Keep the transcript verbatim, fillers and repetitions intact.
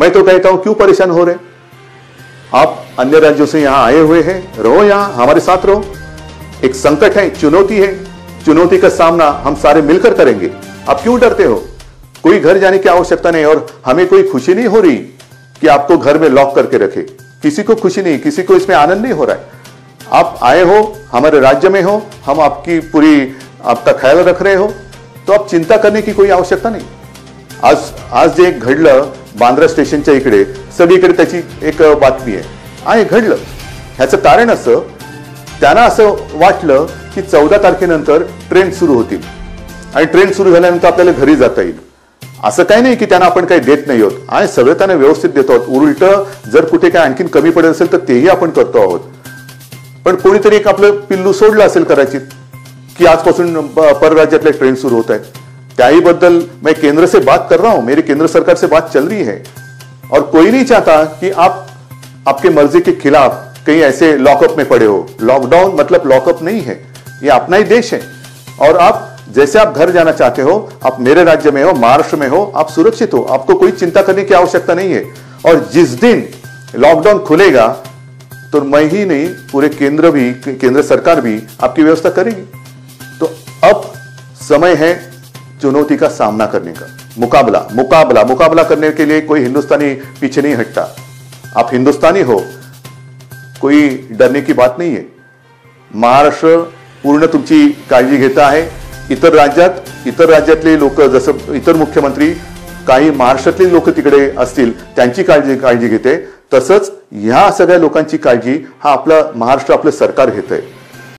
मैं तो कहता हूं क्यों परेशान हो रहे? आप अन्य राज्यों से यहां आए हुए हैं, रहो यहां, हमारे साथ रहो। एक संकट है, चुनौती है, चुनौती का सामना हम सारे मिलकर करेंगे। आप क्यों डरते हो? कोई घर जाने की आवश्यकता नहीं, और हमें कोई खुशी नहीं हो रही कि आपको घर में लॉक करके रखे। किसी को खुशी नहीं, किसी को इसमें आनंद नहीं हो रहा है। आप आए हो, हमारे राज्य में हो, हम आपकी पूरी आपका ख्याल रख रहे हो, तो आप चिंता करने की कोई आवश्यकता नाही। आज आज जे घडलं बांद्रा स्टेशनच्या इकडे, सगळीकडे त्याची एक बातमी आहे आणि घडलं ह्याचं कारण असं, त्यांना असं वाटलं की चौदा तारखेनंतर ट्रेन सुरू होतील आणि ट्रेन सुरू झाल्यानंतर आपल्याला घरी जाता येईल। असं काही नाही की त्यांना आपण काही देत नाही आहोत, आणि सगळं त्यांना व्यवस्थित देतो आहोत। उलट जर कुठे काय आणखीन कमी पडत असेल तर तेही आपण करतो आहोत। पण कोणीतरी एक आपलं पिल्लू सोडलं असेल कदाचित की आजपासून परराज्यातल्या ट्रेन सुरू होत आहेत, त्याही बद्दल मैं केंद्र से बात कर रहा हूं, मेरी केंद्र सरकार से बात चल रही है, और कोई नहीं चाहता कि आप आपके मर्जी के खिलाफ कहीं ऐसे लॉकअप में पड़े हो। लॉकडाउन मतलब लॉकअप नहीं है, ये अपना ही देश है, और आप जैसे आप घर जाना चाहते हो, आप मेरे राज्य में हो, महाराष्ट्र में हो, आप सुरक्षित हो, आपको कोई चिंता करने की आवश्यकता नहीं है। और जिस दिन लॉकडाउन खुलेगा तो मैं ही नहीं, पूरे केंद्र भी, केंद्र सरकार भी आपकी व्यवस्था करेगी। तो अब समय है चुनौती का सामना करने का, मुकाबला मुकाबला मुकाबला करने के लिए कोई हिंदुस्तानी पीछे नहीं हटता। आप हिंदुस्तानी हो, कोई डरने की बात नहीं है। महाराष्ट्र पूर्ण तुमची काळजी घेता आहे। इतर राज्यात इतर राज्यातले लोक, जसं इतर मुख्यमंत्री काही महाराष्ट्रातले लोक तिकडे असतील, त्यांची काळजी काळजी घेते, तसंच ह्या सगळ्या लोकांची काळजी हा आपला महाराष्ट्र, आपलं सरकार घेतंय।